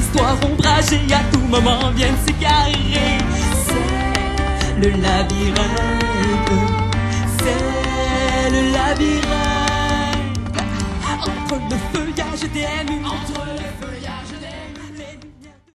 histoires ombragées à tout moment viennent s'égarer. C'est le labyrinthe, c'est le labyrinthe. Entre le feuillage des nues, entre